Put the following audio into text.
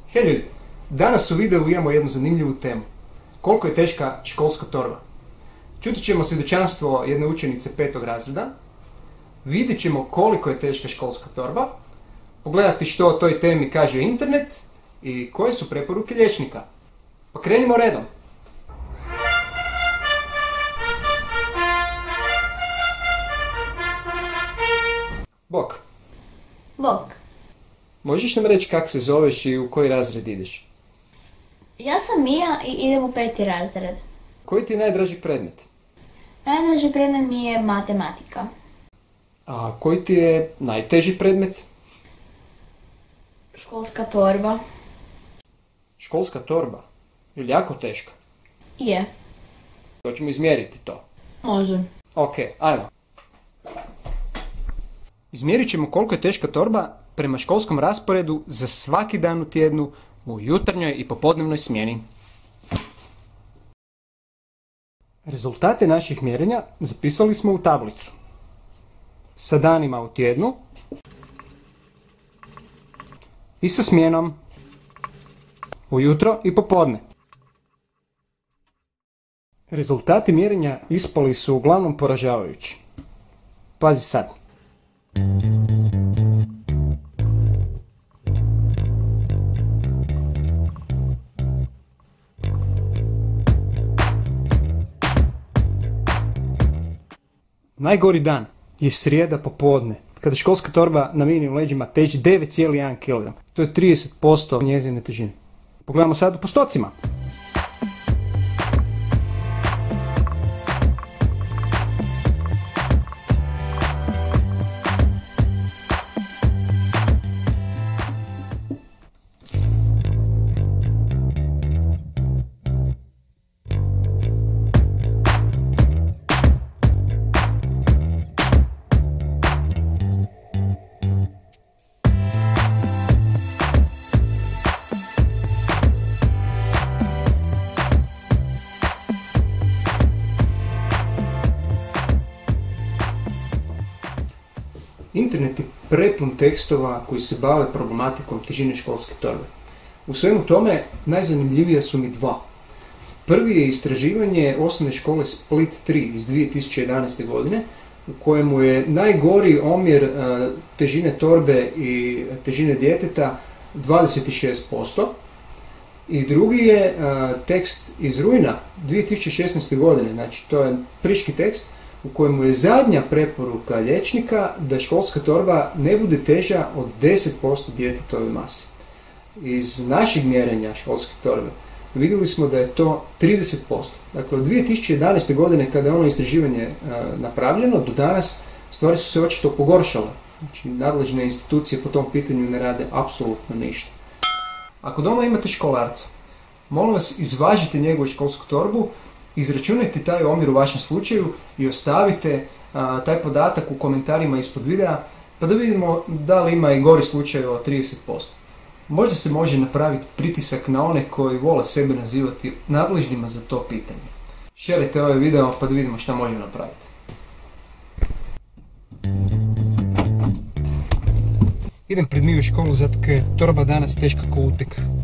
Hej ljudi, danas u videu imamo jednu zanimljivu temu. Koliko je teška školska torba? Čuti ćemo svjedočanstvo jedne učenice 5. razreda, vidjet ćemo koliko je teška školska torba, pogledati što o toj temi kaže internet i koje su preporuke liječnika. Pa krenimo redom. Bok. Bok. Možeš nam reći kako se zoveš i u koji razred ideš? Ja sam Mija i idem u 5. razred. Koji ti je najdraži predmet? Najdraži predmet mi je matematika. A koji ti je najteži predmet? Školska torba. Školska torba? Je li jako teška? Je. Hoćemo izmjeriti to. Može. Ok, ajmo. Izmjerit ćemo koliko je teška torba prema školskom rasporedu za svaki dan u tjednu u jutarnjoj i popodnevnoj smjeni. Rezultate naših mjerenja zapisali smo u tablicu sa danima u tjednu i sa smjenom ujutro i popodne. Rezultati mjerenja ispali su uglavnom poražavajući. Pazi sad. Najgori dan je srijeda popodne, kada školska torba na Mijinim leđima teži 9,1 kg. To je 30% njezine težine. Pogledamo sad u postocima. Internet je prepun tekstova koji se bave problematikom težine školske torbe. U svemu tome najzanimljivija su mi dva. Prvi je istraživanje osnovne škole Split 3 iz 2011. godine u kojemu je najgori omjer težine torbe i težine djeteta 26%. I drugi je tekst iz rujna 2016. godine, znači to je friški tekst, u kojemu je zadnja preporuka liječnika da školska torba ne bude teža od 10% djetetove mase. Iz našeg mjerenja školske torbe vidjeli smo da je to 30%. Dakle, od 2011. godine kada je ono istraživanje napravljeno, do danas stvari su se očito pogoršale. Znači, nadležne institucije po tom pitanju ne rade apsolutno ništa. Ako doma imate školarca, molim vas izvažite njegovu školsku torbu, izračunajte taj omjer u vašem slučaju i ostavite taj podatak u komentarima ispod videa pa da vidimo da li ima i gori slučaj od 30%. Možda se može napraviti pritisak na one koji vole sebe nazivati nadležnima za to pitanje. Šerajte ovaj video pa da vidimo šta možemo napraviti. Idem pred Miju u školu zato je torba danas teška ko uteka.